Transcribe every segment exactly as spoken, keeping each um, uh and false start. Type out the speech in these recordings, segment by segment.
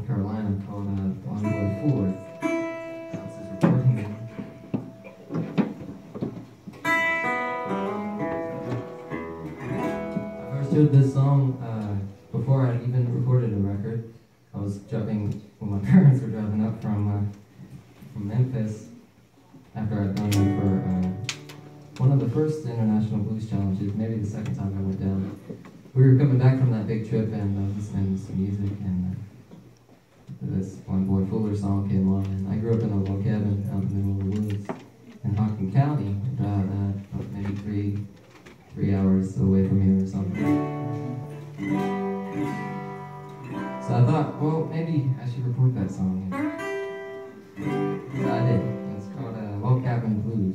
North Carolina called uh, Blind Boy Fooler. Sounds is recording it. I first heard this song uh, before I even recorded a record. I was driving, when my parents were driving up from, uh, from Memphis after I'd gone there for uh, one of the first International Blues Challenges, maybe the second time I went down. We were coming back from that big trip and uh, listening to some music, and uh, this One Boy Fuller song came on. And I grew up in a log cabin out in the middle of the woods in Hocking County, about, uh, about maybe three three hours away from here or something. So I thought, well, maybe I should record that song. So I did. It's called uh, Log Cabin Blues.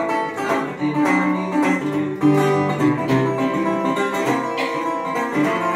Thank you.